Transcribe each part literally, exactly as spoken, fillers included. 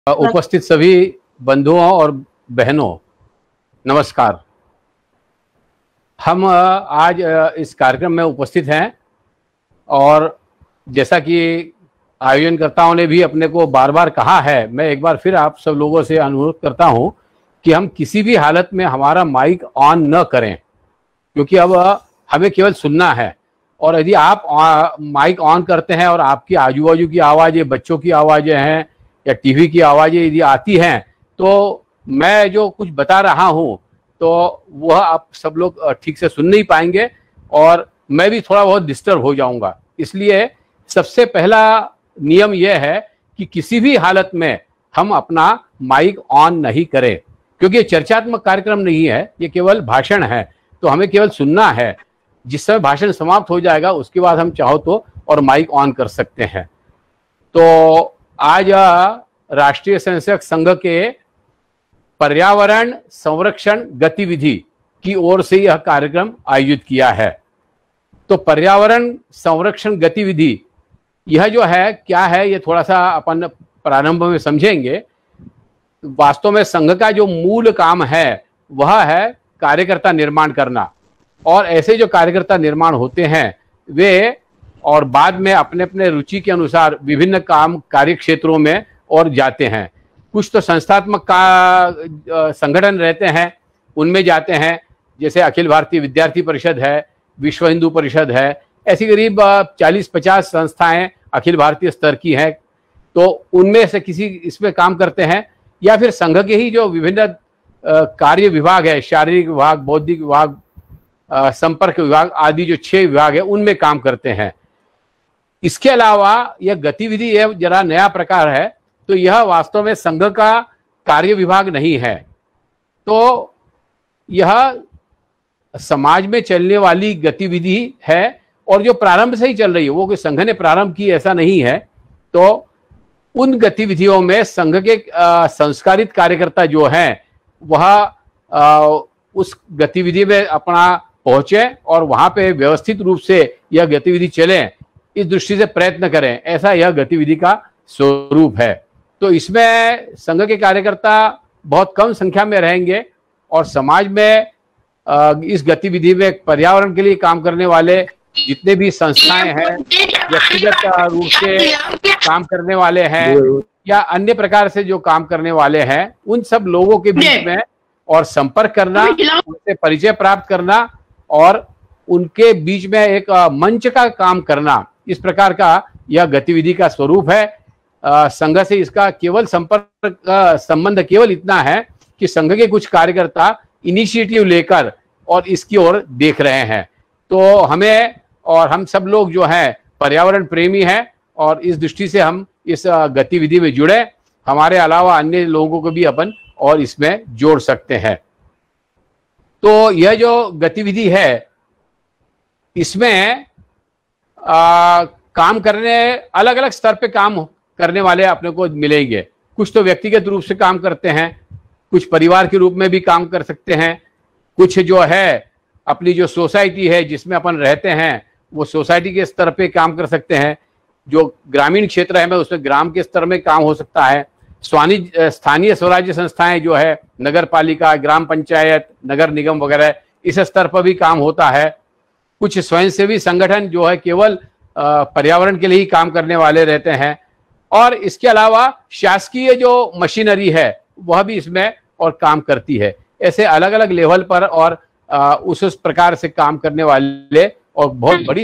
उपस्थित सभी बंधुओं और बहनों, नमस्कार। हम आज इस कार्यक्रम में उपस्थित हैं और जैसा कि आयोजनकर्ताओं ने भी अपने को बार बार कहा है, मैं एक बार फिर आप सब लोगों से अनुरोध करता हूं कि हम किसी भी हालत में हमारा माइक ऑन न करें, क्योंकि अब हमें केवल सुनना है। और यदि आप माइक ऑन करते हैं और आपकी आजू बाजू की आवाज़ें, बच्चों की आवाज़ें हैं या टीवी की आवाज़ें यदि आती हैं, तो मैं जो कुछ बता रहा हूं तो वह आप सब लोग ठीक से सुन नहीं पाएंगे और मैं भी थोड़ा बहुत डिस्टर्ब हो जाऊंगा। इसलिए सबसे पहला नियम यह है कि किसी भी हालत में हम अपना माइक ऑन नहीं करें, क्योंकि ये चर्चात्मक कार्यक्रम नहीं है, ये केवल भाषण है। तो हमें केवल सुनना है। जिस समय भाषण समाप्त हो जाएगा उसके बाद हम चाहो तो और माइक ऑन कर सकते हैं। तो आज राष्ट्रीय स्वयंसेवक संघ के पर्यावरण संरक्षण गतिविधि की ओर से यह कार्यक्रम आयोजित किया है। तो पर्यावरण संरक्षण गतिविधि यह जो है क्या है, ये थोड़ा सा अपन प्रारंभ में समझेंगे। वास्तव में संघ का जो मूल काम है वह है कार्यकर्ता निर्माण करना, और ऐसे जो कार्यकर्ता निर्माण होते हैं वे और बाद में अपने अपने रुचि के अनुसार विभिन्न काम कार्य क्षेत्रों में और जाते हैं। कुछ तो संस्थात्मक का संगठन रहते हैं, उनमें जाते हैं, जैसे अखिल भारतीय विद्यार्थी परिषद है, विश्व हिंदू परिषद है, ऐसी करीब चालीस पचास संस्थाएं अखिल भारतीय स्तर की हैं। तो उनमें से किसी इसमें काम करते हैं, या फिर संघ के ही जो विभिन्न कार्य विभाग है, शारीरिक विभाग, बौद्धिक विभाग, संपर्क विभाग आदि जो छह विभाग है उनमें काम करते हैं। इसके अलावा यह गतिविधि यह जरा नया प्रकार है, तो यह वास्तव में संघ का कार्य विभाग नहीं है। तो यह समाज में चलने वाली गतिविधि है और जो प्रारंभ से ही चल रही है, वो कोई संघ ने प्रारंभ की ऐसा नहीं है। तो उन गतिविधियों में संघ के संस्कारित कार्यकर्ता जो हैं वह आ, उस गतिविधि में अपना पहुंचे और वहां पे व्यवस्थित रूप से यह गतिविधि चले, इस दृष्टि से प्रयत्न करें, ऐसा यह गतिविधि का स्वरूप है। तो इसमें संघ के कार्यकर्ता बहुत कम संख्या में रहेंगे और समाज में इस गतिविधि में पर्यावरण के लिए काम करने वाले जितने भी संस्थाएं हैं, व्यक्तिगत रूप से काम करने वाले हैं या अन्य प्रकार से जो काम करने वाले हैं, उन सब लोगों के बीच में और संपर्क करना, उनसे परिचय प्राप्त करना और उनके बीच में एक मंच का काम करना, इस प्रकार का यह गतिविधि का स्वरूप है। संघ से इसका केवल संपर्क संबंध केवल इतना है कि संघ के कुछ कार्यकर्ता इनिशिएटिव लेकर और इसकी ओर देख रहे हैं। तो हमें और हम सब लोग जो हैं पर्यावरण प्रेमी हैं और इस दृष्टि से हम इस गतिविधि में जुड़े, हमारे अलावा अन्य लोगों को भी अपन और इसमें जोड़ सकते हैं। तो यह जो गतिविधि है इसमें आ, काम करने अलग अलग स्तर पे काम करने वाले अपने को मिलेंगे। कुछ तो व्यक्तिगत रूप से काम करते हैं, कुछ परिवार के रूप में भी काम कर सकते हैं, कुछ जो है अपनी जो सोसाइटी है जिसमें अपन रहते हैं वो सोसाइटी के स्तर पे काम कर सकते हैं। जो ग्रामीण क्षेत्र है में उसमें ग्राम के स्तर में काम हो सकता है। स्वानी स्थानीय स्वराज्य संस्थाएं जो है, नगर पालिका, ग्राम पंचायत, नगर निगम वगैरह, इस स्तर पर भी काम होता है। कुछ स्वयंसेवी संगठन जो है केवल पर्यावरण के लिए ही काम करने वाले रहते हैं, और इसके अलावा शासकीय जो मशीनरी है वह भी इसमें और काम करती है। ऐसे अलग अलग लेवल पर और आ, उस उस प्रकार से काम करने वाले और बहुत बड़ी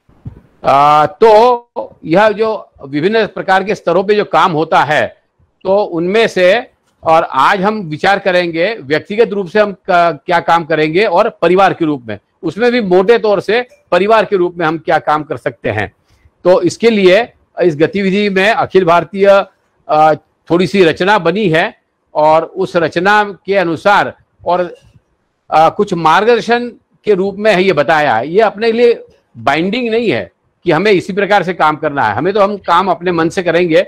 आ, तो यह जो विभिन्न प्रकार के स्तरों पे जो काम होता है, तो उनमें से और आज हम विचार करेंगे व्यक्तिगत रूप से हम क्या काम करेंगे और परिवार के रूप में, उसमें भी मोटे तौर से परिवार के रूप में हम क्या काम कर सकते हैं। तो इसके लिए इस गतिविधि में अखिल भारतीय थोड़ी सी रचना बनी है और उस रचना के अनुसार और आ, कुछ मार्गदर्शन के रूप में है ये बताया है। ये अपने लिए बाइंडिंग नहीं है कि हमें इसी प्रकार से काम करना है, हमें तो हम काम अपने मन से करेंगे।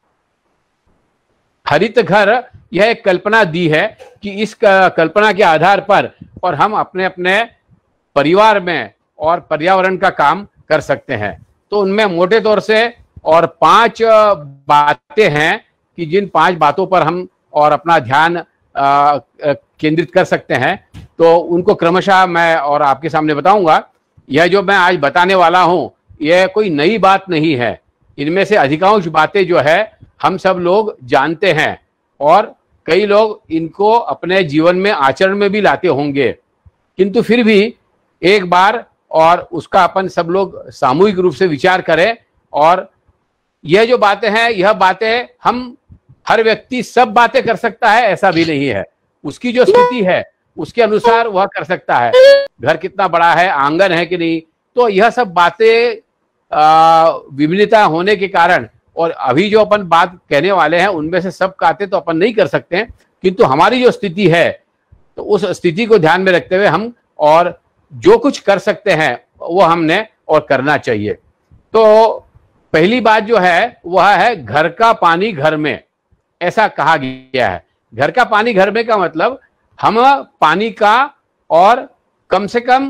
हरित घर यह एक कल्पना दी है कि इस कल्पना के आधार पर और हम अपने अपने परिवार में और पर्यावरण का काम कर सकते हैं। तो उनमें मोटे तौर से और पांच बातें हैं कि जिन पांच बातों पर हम और अपना ध्यान केंद्रित कर सकते हैं, तो उनको क्रमशः मैं और आपके सामने बताऊंगा। यह जो मैं आज बताने वाला हूं, यह कोई नई बात नहीं है। इनमें से अधिकांश बातें जो है हम सब लोग जानते हैं और कई लोग इनको अपने जीवन में आचरण में भी लाते होंगे, किंतु फिर भी एक बार और उसका अपन सब लोग सामूहिक रूप से विचार करें। और यह जो बातें हैं, यह बातें हम हर व्यक्ति सब बातें कर सकता है ऐसा भी नहीं है। उसकी जो स्थिति है उसके अनुसार वह कर सकता है। घर कितना बड़ा है, आंगन है कि नहीं, तो यह सब बातें विभिन्नता होने के कारण, और अभी जो अपन बात कहने वाले हैं उनमें से सब बातें तो अपन नहीं कर सकते हैं, किंतु हमारी जो स्थिति है तो उस स्थिति को ध्यान में रखते हुए हम और जो कुछ कर सकते हैं वो हमने और करना चाहिए। तो पहली बात जो है वह है घर का पानी घर में, ऐसा कहा गया है। घर का पानी घर में का मतलब हम पानी का और कम से कम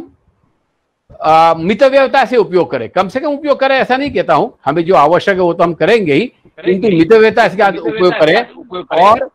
मितव्ययता से उपयोग करें। कम से कम उपयोग करें ऐसा नहीं कहता हूं, हमें जो आवश्यक है वो तो हम करेंगे ही, किंतु मितव्ययता से उपयोग करें। और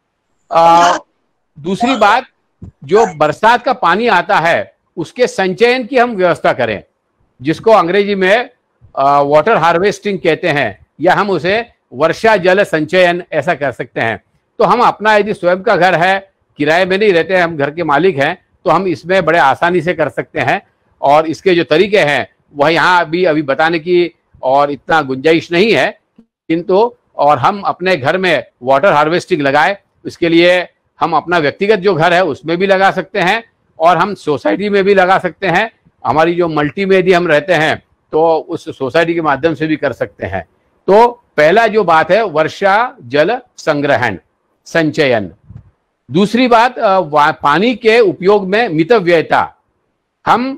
आ, दूसरी बात, जो बरसात का पानी आता है उसके संचयन की हम व्यवस्था करें, जिसको अंग्रेजी में वाटर हार्वेस्टिंग कहते हैं, या हम उसे वर्षा जल संचयन ऐसा कर सकते हैं। तो हम अपना यदि स्वयं का घर है, किराए में नहीं रहते हैं, हम घर के मालिक हैं, तो हम इसमें बड़े आसानी से कर सकते हैं। और इसके जो तरीके हैं वह यहाँ अभी अभी बताने की और इतना गुंजाइश नहीं है, किंतु और हम अपने घर में वाटर हार्वेस्टिंग लगाए, इसके लिए हम अपना व्यक्तिगत जो घर है उसमें भी लगा सकते हैं और हम सोसाइटी में भी लगा सकते हैं। हमारी जो मल्टी में यदि हम रहते हैं तो उस सोसाइटी के माध्यम से भी कर सकते हैं। तो पहला जो बात है वर्षा जल संग्रहण, संचयन। दूसरी बात पानी के उपयोग में मितव्ययता। हम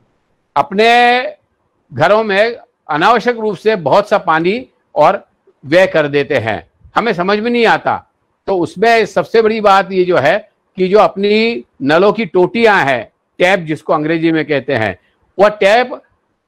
अपने घरों में अनावश्यक रूप से बहुत सा पानी और व्यय कर देते हैं, हमें समझ में नहीं आता। तो उसमें सबसे बड़ी बात ये जो है कि जो अपनी नलों की टोटियां हैं, टैप जिसको अंग्रेजी में कहते हैं, वह टैप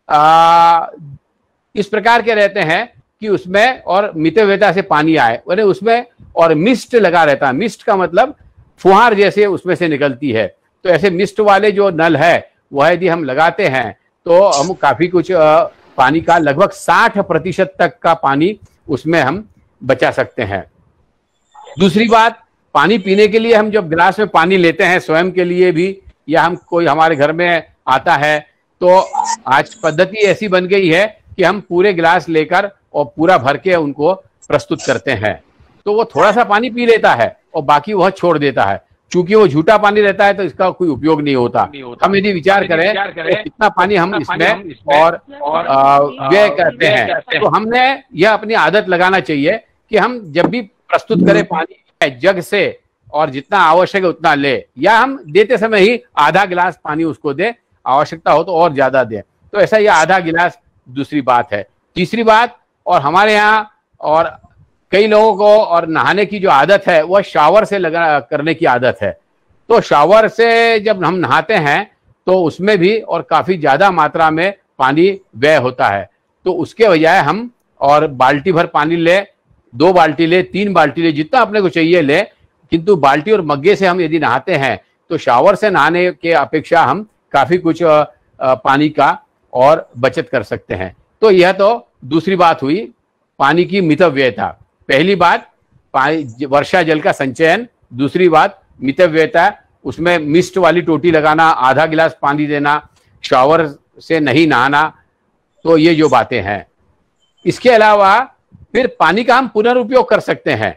आ, इस प्रकार के रहते हैं कि उसमें और मितव्ययता से पानी आए, यानी उसमें और मिस्ट लगा रहता है। मिस्ट का मतलब फुहार जैसे उसमें से निकलती है। तो ऐसे मिस्ट वाले जो नल है वह यदि हम लगाते हैं तो हम काफी कुछ पानी का लगभग साठ प्रतिशत तक का पानी उसमें हम बचा सकते हैं। दूसरी बात, पानी पीने के लिए हम जब गिलास में पानी लेते हैं स्वयं के लिए भी, या हम कोई हमारे घर में आता है, तो आज पद्धति ऐसी बन गई है कि हम पूरे गिलास लेकर और पूरा भर के उनको प्रस्तुत करते हैं। तो वो थोड़ा सा पानी पी लेता है और बाकी वह छोड़ देता है। चूंकि वो झूठा पानी रहता है तो इसका कोई उपयोग नहीं होता। नहीं होता। हम यदि विचार करें तो कितना पानी हम इसमें और व्यय करते हैं, तो हमने यह अपनी आदत लगाना चाहिए कि हम जब भी प्रस्तुत करें पानी जग से और जितना आवश्यक है उतना ले, या हम देते समय ही आधा गिलास पानी उसको दे, आवश्यकता हो तो और ज्यादा दे। तो ऐसा यह आधा गिलास दूसरी बात है। तीसरी बात, और हमारे यहाँ और कई लोगों को और नहाने की जो आदत है वह शावर से लगा करने की आदत है। तो शावर से जब हम नहाते हैं तो उसमें भी और काफी ज्यादा मात्रा में पानी व्यय होता है। तो उसके बजाय हम और बाल्टी भर पानी ले, दो बाल्टी ले, तीन बाल्टी ले, जितना अपने को चाहिए ले, किंतु बाल्टी और मग्गे से हम यदि नहाते हैं तो शावर से नहाने के अपेक्षा हम काफी कुछ पानी का और बचत कर सकते हैं। तो यह तो दूसरी बात हुई पानी की मितव्ययता। पहली बात पानी वर्षा जल का संचयन, दूसरी बात मितव्ययता, उसमें मिस्ट वाली टोटी लगाना, आधा गिलास पानी देना, शावर से नहीं नहाना। तो ये जो बातें हैं, इसके अलावा फिर पानी का हम पुनर्उपयोग कर सकते हैं।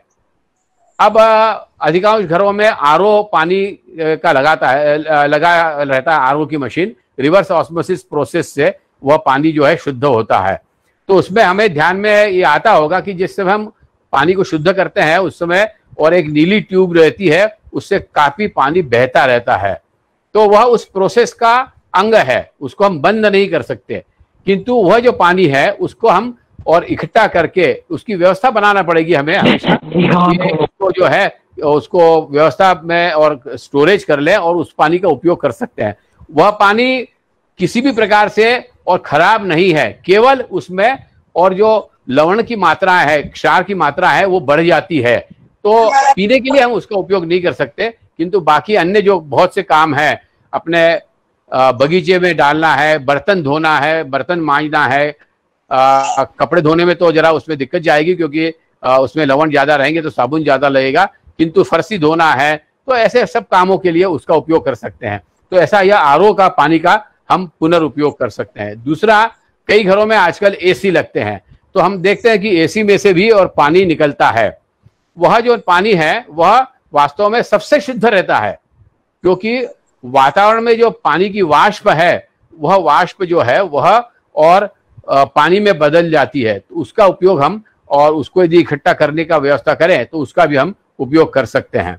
अब अधिकांश घरों में आरओ पानी का लगाता है लगा रहता है, आरओ की मशीन, रिवर्स ऑस्मोसिस प्रोसेस से वह पानी जो है शुद्ध होता है। तो उसमें हमें ध्यान में ये आता होगा कि जिस समय हम पानी को शुद्ध करते हैं उस समय और एक नीली ट्यूब रहती है, उससे काफी पानी बहता रहता है। तो वह उस प्रोसेस का अंग है, उसको हम बंद नहीं कर सकते, किंतु वह जो पानी है उसको हम और इकट्ठा करके उसकी व्यवस्था बनाना पड़ेगी हमें हमेशा। उसको जो है उसको व्यवस्था में और स्टोरेज कर ले और उस पानी का उपयोग कर सकते हैं। वह पानी किसी भी प्रकार से और खराब नहीं है, केवल उसमें और जो लवण की मात्रा है, क्षार की मात्रा है, वो बढ़ जाती है। तो पीने के लिए हम उसका उपयोग नहीं कर सकते, किंतु बाकी अन्य जो बहुत से काम है, अपने बगीचे में डालना है, बर्तन धोना है, बर्तन मांजना है, आ, कपड़े धोने में तो जरा उसमें दिक्कत जाएगी क्योंकि आ, उसमें लवण ज्यादा रहेंगे तो साबुन ज्यादा लगेगा, किंतु फर्शी धोना है, तो ऐसे सब कामों के लिए उसका उपयोग कर सकते हैं। तो ऐसा यह आर ओ का पानी का हम पुनर्उपयोग कर सकते हैं। दूसरा, कई घरों में आजकल एसी लगते हैं, तो हम देखते हैं कि एसी में से भी और पानी निकलता है। वह जो पानी है वह वास्तव में सबसे शुद्ध रहता है, क्योंकि वातावरण में जो पानी की वाष्प है, वह वाष्प जो है वह और पानी में बदल जाती है, तो उसका उपयोग हम, और उसको यदि इकट्ठा करने का व्यवस्था करें तो उसका भी हम उपयोग कर सकते हैं।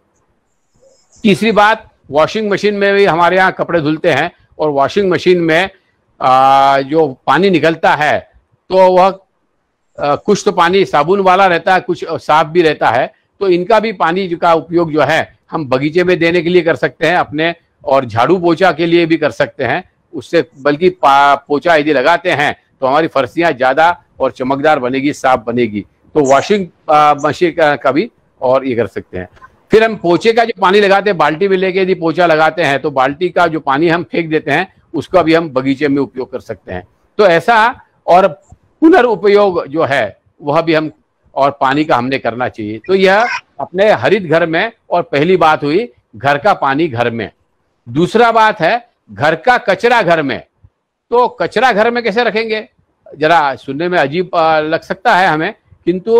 तीसरी बात, वॉशिंग मशीन में भी हमारे यहाँ कपड़े धुलते हैं, और वॉशिंग मशीन में आ, जो पानी निकलता है तो वह आ, कुछ तो पानी साबुन वाला रहता है, कुछ साफ भी रहता है। तो इनका भी पानी का उपयोग जो है हम बगीचे में देने के लिए कर सकते हैं अपने, और झाड़ू पोछा के लिए भी कर सकते हैं उससे। बल्कि पोछा यदि लगाते हैं तो हमारी फर्शियां ज्यादा और चमकदार बनेगी, साफ बनेगी। तो वॉशिंग मशीन का, का भी और ये कर सकते हैं। फिर हम पोछे का जो पानी लगाते हैं, बाल्टी में लेके यदि पोछा लगाते हैं तो बाल्टी का जो पानी हम फेंक देते हैं उसका भी हम बगीचे में उपयोग कर सकते हैं। तो ऐसा, और पुनर्उपयोग जो है वह भी हम, और पानी का हमने करना चाहिए। तो यह अपने हरित घर में, और पहली बात हुई घर का पानी घर में। दूसरा बात है घर का कचरा घर में। तो कचरा घर में कैसे रखेंगे, जरा सुनने में अजीब लग सकता है हमें, किंतु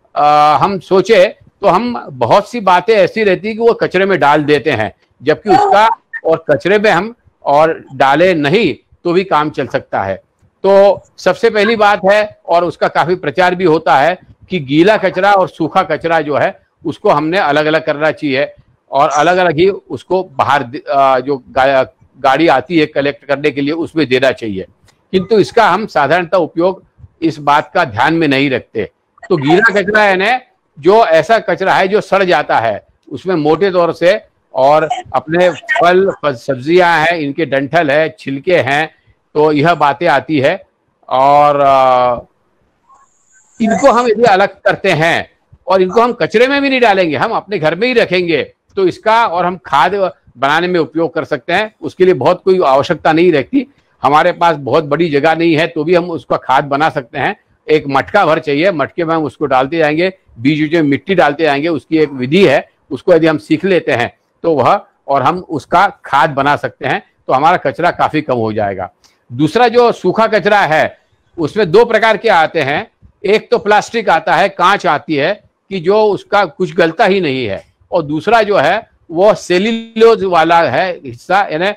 हम सोचे तो हम बहुत सी बातें ऐसी रहती कि वो कचरे में डाल देते हैं, जबकि उसका, और कचरे में हम और डाले नहीं तो भी काम चल सकता है। तो सबसे पहली बात है, और उसका काफी प्रचार भी होता है, कि गीला कचरा और सूखा कचरा जो है उसको हमने अलग अलग करना चाहिए, और अलग अलग ही उसको बाहर जो गा, गाड़ी आती है कलेक्ट करने के लिए उसमें देना चाहिए। किंतु इसका हम साधारणतः उपयोग इस बात का ध्यान में नहीं रखते। तो गीला कचरा यानी जो ऐसा कचरा है जो सड़ जाता है, उसमें मोटे तौर से, और अपने फल सब्जियां हैं, इनके डंठल है, छिलके हैं, तो यह बातें आती है। और इनको हम यदि अलग करते हैं और इनको हम कचरे में भी नहीं डालेंगे, हम अपने घर में ही रखेंगे, तो इसका और हम खाद बनाने में उपयोग कर सकते हैं। उसके लिए बहुत कोई आवश्यकता नहीं रहती, हमारे पास बहुत बड़ी जगह नहीं है तो भी हम उसका खाद बना सकते हैं। एक मटका भर चाहिए, मटके में हम उसको डालते जाएंगे, बीच बीच में मिट्टी डालते जाएंगे, उसकी एक विधि है, उसको यदि हम सीख लेते हैं तो वह, और हम उसका खाद बना सकते हैं, तो हमारा कचरा काफी कम हो जाएगा। दूसरा जो सूखा कचरा है उसमें दो प्रकार के आते हैं। एक तो प्लास्टिक आता है, कांच आती है कि जो उसका कुछ गलता ही नहीं है, और दूसरा जो है वो सेल्यूलोज वाला है हिस्सा, यानी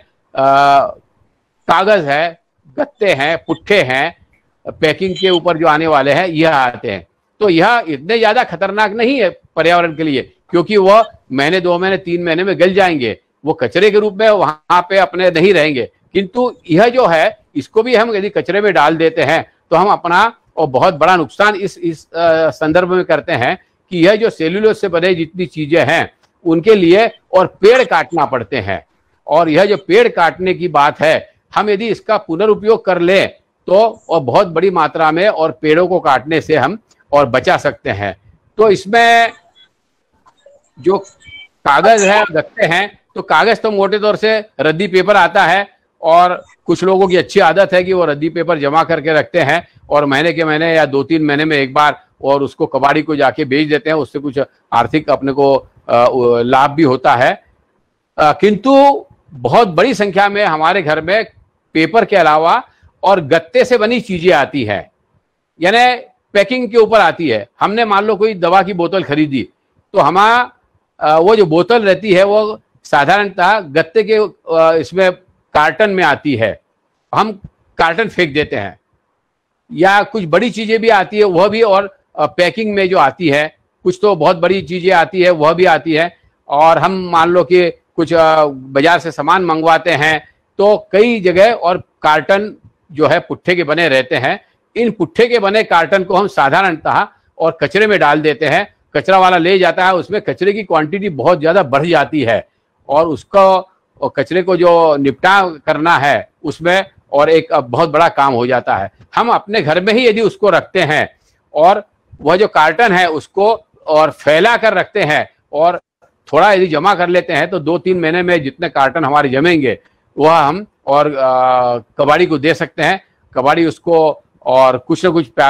कागज है, गत्ते हैं, पुट्ठे हैं, पैकिंग के ऊपर जो आने वाले हैं यह आते हैं। तो यह इतने ज्यादा खतरनाक नहीं है पर्यावरण के लिए, क्योंकि वह महीने दो महीने तीन महीने में गल जाएंगे, वो कचरे के रूप में वहां पे अपने नहीं रहेंगे। किंतु यह जो है इसको भी हम यदि कचरे में डाल देते हैं तो हम अपना और बहुत बड़ा नुकसान इस इस संदर्भ में करते हैं कि यह जो सेल्यूलोज से बने जितनी चीजें हैं उनके लिए और पेड़ काटना पड़ते हैं। और यह जो पेड़ काटने की बात है, हम यदि इसका पुनर्उपयोग कर ले तो और बहुत बड़ी मात्रा में, और पेड़ों को काटने से हम और बचा सकते हैं। तो इसमें जो कागज है, गत्ते हैं, तो कागज तो मोटे तौर से रद्दी पेपर आता है, और कुछ लोगों की अच्छी आदत है कि वो रद्दी पेपर जमा करके रखते हैं और महीने के महीने या दो तीन महीने में एक बार, और उसको कबाड़ी को जाके बेच देते हैं, उससे कुछ आर्थिक अपने को लाभ भी होता है। किंतु बहुत बड़ी संख्या में हमारे घर में पेपर के अलावा और गत्ते से बनी चीजें आती है, यानी पैकिंग के ऊपर आती है। हमने मान लो कोई दवा की बोतल खरीदी, तो हमारा वो जो बोतल रहती है वो साधारणतः गत्ते के इसमें कार्टन में आती है, हम कार्टन फेंक देते हैं। या कुछ बड़ी चीजें भी आती है वह भी, और पैकिंग में जो आती है, कुछ तो बहुत बड़ी चीजें आती है वह भी आती है। और हम मान लो कि कुछ बाजार से सामान मंगवाते हैं तो कई जगह और कार्टन जो है पुट्ठे के बने रहते हैं। इन पुट्ठे के बने कार्टन को हम साधारणतः और कचरे में डाल देते हैं, कचरा वाला ले जाता है, उसमें कचरे की क्वांटिटी बहुत ज्यादा बढ़ जाती है, और उसको और कचरे को जो निपटा करना है उसमें और एक बहुत बड़ा काम हो जाता है। हम अपने घर में ही यदि उसको रखते हैं और वह जो कार्टन है उसको और फैला कर रखते हैं और थोड़ा यदि जमा कर लेते हैं तो दो तीन महीने में जितने कार्टन हमारे जमेंगे वह हम और आ, कबाड़ी को दे सकते हैं। कबाड़ी उसको और कुछ ना कुछ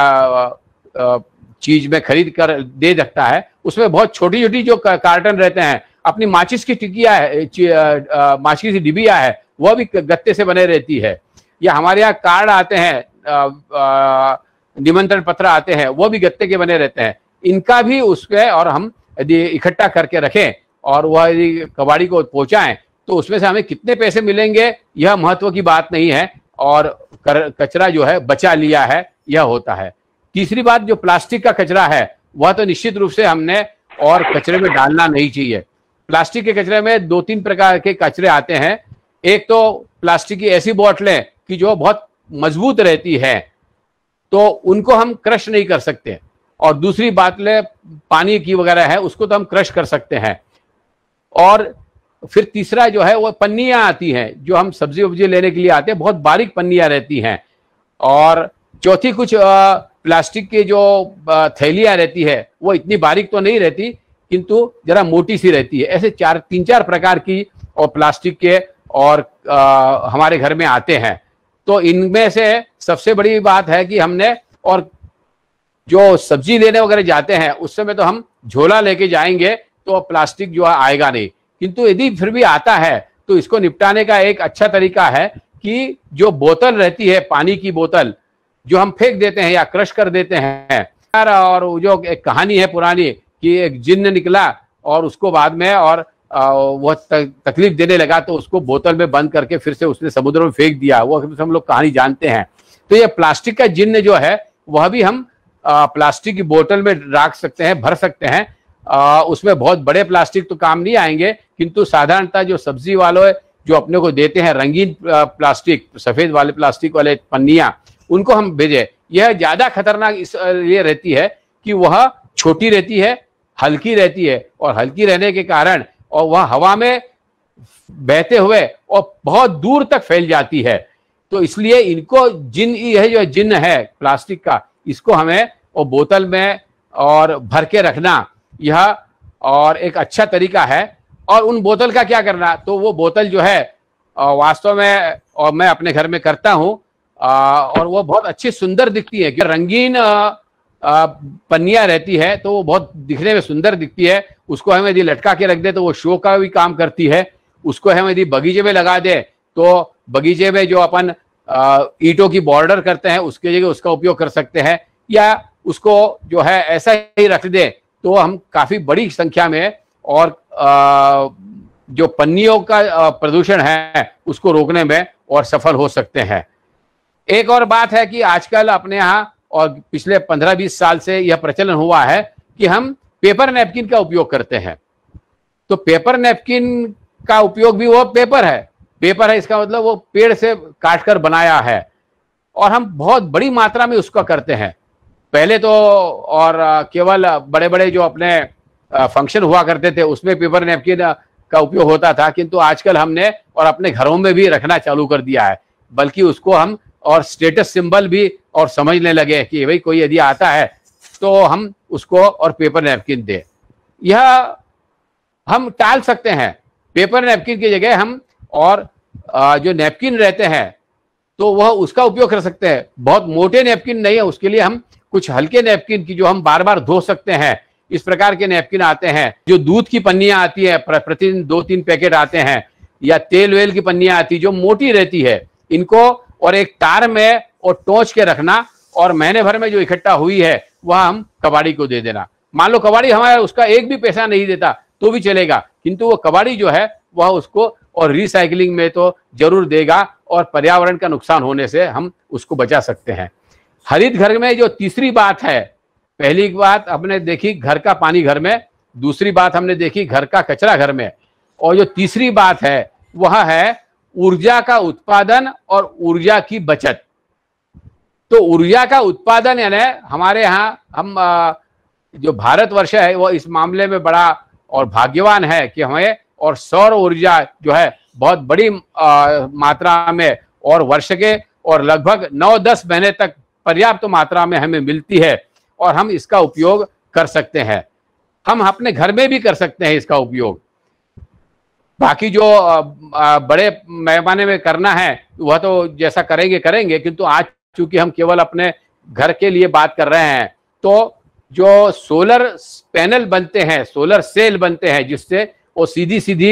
चीज में खरीद कर दे सकता है। उसमें बहुत छोटी छोटी जो कार्टन रहते हैं, अपनी माचिस की टिकिया है, माचिस की डिबिया है, वह भी गत्ते से बने रहती है। या हमारे यहाँ कार्ड आते हैं, निमंत्रण पत्र आते हैं, वो भी गत्ते के बने रहते हैं। इनका भी उसके और हम यदि इकट्ठा करके रखें और वह यदि कबाड़ी को पहुंचाएं तो उसमें से हमें कितने पैसे मिलेंगे यह महत्व की बात नहीं है, और कर, कचरा जो है बचा लिया है यह होता है। तीसरी बात, जो प्लास्टिक का कचरा है वह तो निश्चित रूप से हमने और कचरे में डालना नहीं चाहिए। प्लास्टिक के कचरे में दो तीन प्रकार के कचरे आते हैं। एक तो प्लास्टिक की ऐसी बोतलें कि जो बहुत मजबूत रहती है तो उनको हम क्रश नहीं कर सकते, और दूसरी बोतलें पानी की वगैरह है उसको तो हम क्रश कर सकते हैं। और फिर तीसरा जो है वो पन्नियां आती हैं जो हम सब्जी वब्जी लेने के लिए आते हैं, बहुत बारीक पन्नियां रहती हैं। और चौथी कुछ प्लास्टिक की जो थैलियां रहती है वो इतनी बारीक तो नहीं रहती किंतु जरा मोटी सी रहती है। ऐसे चार तीन चार प्रकार की और प्लास्टिक के और आ, हमारे घर में आते हैं। तो इनमें से सबसे बड़ी बात है कि हमने और जो सब्जी लेने वगैरह जाते हैं उस समय तो हम झोला लेके जाएंगे तो प्लास्टिक जो आएगा नहीं, किंतु यदि फिर भी आता है तो इसको निपटाने का एक अच्छा तरीका है कि जो बोतल रहती है पानी की बोतल जो हम फेंक देते हैं या क्रश कर देते हैं। और जो एक कहानी है पुरानी कि एक जिन्न निकला और उसको बाद में और वह तकलीफ देने लगा तो उसको बोतल में बंद करके फिर से उसने समुद्र में फेंक दिया। वो हम लोग कहानी जानते हैं। तो ये प्लास्टिक का जिन्न जो है वह भी हम प्लास्टिक की बोतल में रख सकते हैं, भर सकते हैं। आ, उसमें बहुत बड़े प्लास्टिक तो काम नहीं आएंगे, किंतु साधारणतः जो सब्जी वाले जो अपने को देते हैं रंगीन प्लास्टिक, सफेद वाले प्लास्टिक वाले पन्नियां, उनको हम भेजें। यह ज्यादा खतरनाक इसलिए रहती है कि वह छोटी रहती है, हल्की रहती है, और हल्की रहने के कारण और वह हवा में बहते हुए और बहुत दूर तक फैल जाती है। तो इसलिए इनको जिन यह जो जिन्न है प्लास्टिक का, इसको हमें और बोतल में और भर के रखना यह और एक अच्छा तरीका है। और उन बोतल का क्या करना, तो वो बोतल जो है वास्तव में और मैं अपने घर में करता हूँ और वो बहुत अच्छी सुंदर दिखती है कि रंगीन पन्नियां रहती है तो वो बहुत दिखने में सुंदर दिखती है। उसको हम यदि लटका के रख दे तो वो शो का भी काम करती है। उसको हम यदि बगीचे में लगा दे तो बगीचे में जो अपन ईंटों की बॉर्डर करते हैं उसके जगह उसका उपयोग कर सकते हैं, या उसको जो है ऐसा ही रख दे तो हम काफी बड़ी संख्या में और जो पन्नियों का प्रदूषण है उसको रोकने में और सफल हो सकते हैं। एक और बात है कि आजकल अपने यहाँ और पिछले पंद्रह बीस साल से यह प्रचलन हुआ है कि हम पेपर नैपकिन का उपयोग करते हैं। तो पेपर नैपकिन का उपयोग भी वो पेपर है, पेपर है इसका मतलब वो पेड़ से काटकर बनाया है, और हम बहुत बड़ी मात्रा में उसका करते हैं। पहले तो और केवल बड़े बड़े जो अपने फंक्शन हुआ करते थे उसमें पेपर नैपकिन का उपयोग होता था, किंतु आजकल हमने और अपने घरों में भी रखना चालू कर दिया है। बल्कि उसको हम और स्टेटस सिंबल भी और समझने लगे कि भाई कोई यदि आता है तो हम उसको और पेपर नैपकिन दे। यह हम टाल सकते हैं। पेपर नैपकिन की जगह हम और जो नैपकिन रहते हैं तो वह उसका उपयोग कर सकते हैं। बहुत मोटे नैपकिन नहीं है, उसके लिए हम कुछ हल्के नैपकिन की जो हम बार बार धो सकते हैं, इस प्रकार के नैपकिन आते हैं। जो दूध की पन्नियां आती है, प्रतिदिन दो तीन पैकेट आते हैं, या तेल वेल की पन्नियां आती है जो मोटी रहती है, इनको और एक तार में और टोंच के रखना, और महीने भर में जो इकट्ठा हुई है वह हम कबाड़ी को दे देना। मान लो कबाड़ी हमारा उसका एक भी पैसा नहीं देता तो भी चलेगा, किंतु वो कबाड़ी जो है वह उसको और रिसाइकलिंग में तो जरूर देगा, और पर्यावरण का नुकसान होने से हम उसको बचा सकते हैं। हरित घर में जो तीसरी बात है, पहली बात हमने देखी घर का पानी घर में, दूसरी बात हमने देखी घर का कचरा घर में, और जो तीसरी बात है वह है ऊर्जा का उत्पादन और ऊर्जा की बचत। तो ऊर्जा का उत्पादन यानी हमारे यहाँ हम जो भारतवर्ष है वो इस मामले में बड़ा और भाग्यवान है कि हमें और सौर ऊर्जा जो है बहुत बड़ी मात्रा में और वर्ष के और लगभग नौ दस महीने तक पर्याप्त मात्रा में हमें मिलती है। और हम इसका उपयोग कर सकते हैं। हम अपने घर में भी कर सकते हैं इसका उपयोग। बाकी जो बड़े पैमाने में करना है वह तो जैसा करेंगे करेंगे, किंतु आज चूंकि हम केवल अपने घर के लिए बात कर रहे हैं, तो जो सोलर पैनल बनते हैं, सोलर सेल बनते हैं, जिससे वो सीधी सीधी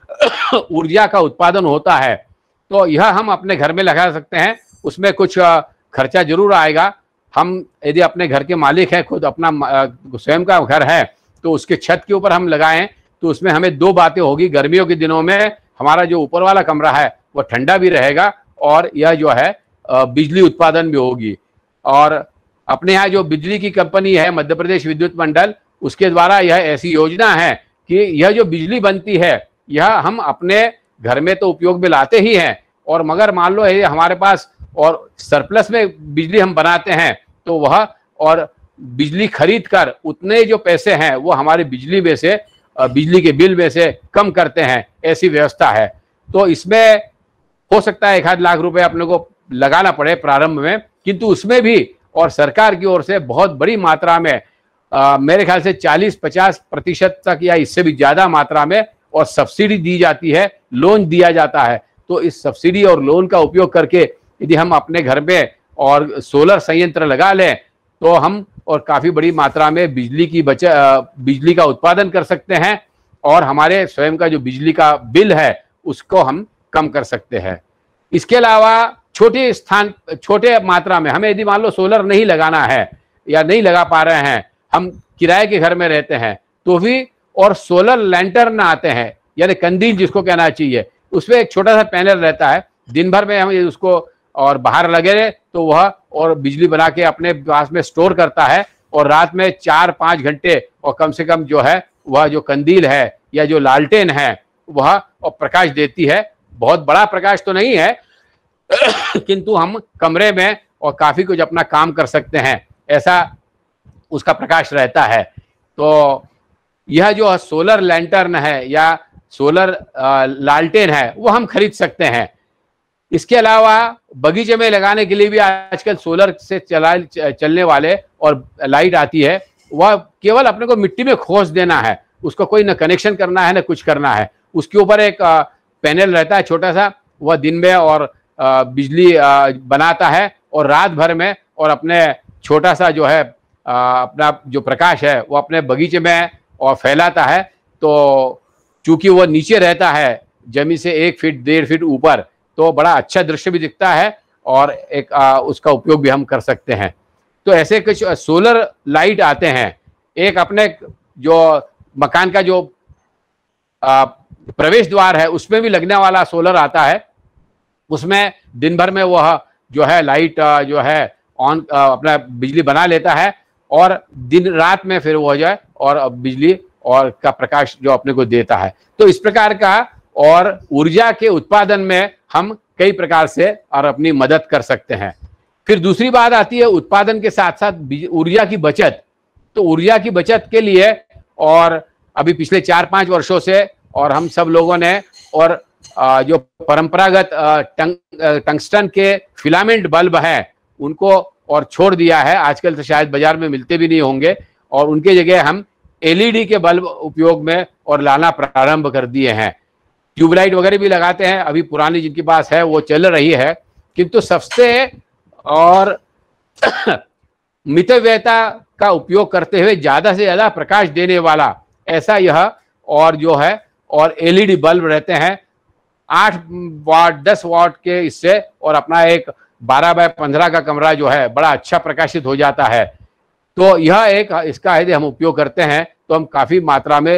ऊर्जा का उत्पादन होता है, तो यह हम अपने घर में लगा सकते हैं। उसमें कुछ खर्चा जरूर आएगा। हम यदि अपने घर के मालिक हैं, खुद अपना स्वयं का घर है, तो उसके छत के ऊपर हम लगाएं तो उसमें हमें दो बातें होगी। गर्मियों के दिनों में हमारा जो ऊपर वाला कमरा है वह ठंडा भी रहेगा और यह जो है बिजली उत्पादन भी होगी। और अपने यहाँ जो बिजली की कंपनी है मध्य प्रदेश विद्युत मंडल, उसके द्वारा यह ऐसी योजना है कि यह जो बिजली बनती है यह हम अपने घर में तो उपयोग में लाते ही हैं, और मगर मान लो ये हमारे पास और सरप्लस में बिजली हम बनाते हैं तो वह और बिजली खरीद कर उतने जो पैसे हैं वो हमारी बिजली में से बिजली के बिल में से कम करते हैं, ऐसी व्यवस्था है। तो इसमें हो सकता है एक आध लाख रुपए अपने को लगाना पड़े प्रारंभ में, किंतु उसमें भी और सरकार की ओर से बहुत बड़ी मात्रा में आ, मेरे ख्याल से चालीस पचास प्रतिशत तक या इससे भी ज्यादा मात्रा में और सब्सिडी दी जाती है, लोन दिया जाता है। तो इस सब्सिडी और लोन का उपयोग करके यदि हम अपने घर में और सोलर संयंत्र लगा लें तो हम और काफी बड़ी मात्रा में बिजली की बचत बिजली का उत्पादन कर सकते हैं, और हमारे स्वयं का जो बिजली का बिल है उसको हम कम कर सकते हैं। इसके अलावा छोटे स्थान छोटे मात्रा में हमें यदि मान लो सोलर नहीं लगाना है या नहीं लगा पा रहे हैं, हम किराए के घर में रहते हैं, तो भी और सोलर लैंटर्न आते हैं, यानी कंदील जिसको कहना चाहिए, उसमें एक छोटा सा पैनल रहता है। दिन भर में हम उसको और बाहर लगे रहे तो वह और बिजली बना के अपने पास में स्टोर करता है, और रात में चार पाँच घंटे और कम से कम जो है वह जो कंदील है या जो लालटेन है वह और प्रकाश देती है। बहुत बड़ा प्रकाश तो नहीं है किंतु हम कमरे में और काफी कुछ अपना काम कर सकते हैं, ऐसा उसका प्रकाश रहता है। तो यह जो सोलर लैंटर्न है या सोलर लालटेन है वो हम खरीद सकते हैं। इसके अलावा बगीचे में लगाने के लिए भी आजकल सोलर से चला चलने वाले और लाइट आती है, वह केवल अपने को मिट्टी में खोस देना है, उसको कोई न कनेक्शन करना है न कुछ करना है। उसके ऊपर एक पैनल रहता है छोटा सा, वह दिन में और बिजली बनाता है और रात भर में और अपने छोटा सा जो है अपना जो प्रकाश है वो अपने बगीचे में और फैलाता है। तो चूंकि वो नीचे रहता है जमीन से एक फीट डेढ़ फीट ऊपर, तो बड़ा अच्छा दृश्य भी दिखता है और एक आ, उसका उपयोग भी हम कर सकते हैं। तो ऐसे कुछ सोलर लाइट आते हैं। एक अपने जो मकान का जो आ, प्रवेश द्वार है उसमें भी लगने वाला सोलर आता है, उसमें दिन भर में वह जो है लाइट जो है ऑन अपना बिजली बना लेता है और दिन रात में फिर वो जो है और बिजली और का प्रकाश जो अपने को देता है। तो इस प्रकार का और ऊर्जा के उत्पादन में हम कई प्रकार से और अपनी मदद कर सकते हैं। फिर दूसरी बात आती है उत्पादन के साथ साथ ऊर्जा की बचत। तो ऊर्जा की बचत के लिए और अभी पिछले चार पांच वर्षों से और हम सब लोगों ने और जो परंपरागत टंग, टंगस्टन के फिलामेंट बल्ब हैं उनको और छोड़ दिया है। आजकल तो शायद बाजार में मिलते भी नहीं होंगे, और उनके जगह हम एलईडी के बल्ब उपयोग में और लाना प्रारंभ कर दिए हैं। ट्यूबलाइट वगैरह भी लगाते हैं, अभी पुरानी जिनके पास है वो चल रही है, किंतु सस्ते और मितव्ययता का उपयोग करते हुए ज्यादा से ज्यादा प्रकाश देने वाला ऐसा यह और जो है और एलईडी बल्ब रहते हैं आठ वाट दस वाट के इससे, और अपना एक बारह बाय पंद्रह का कमरा जो है बड़ा अच्छा प्रकाशित हो जाता है। तो यह एक इसका यदि हम उपयोग करते हैं तो हम काफी मात्रा में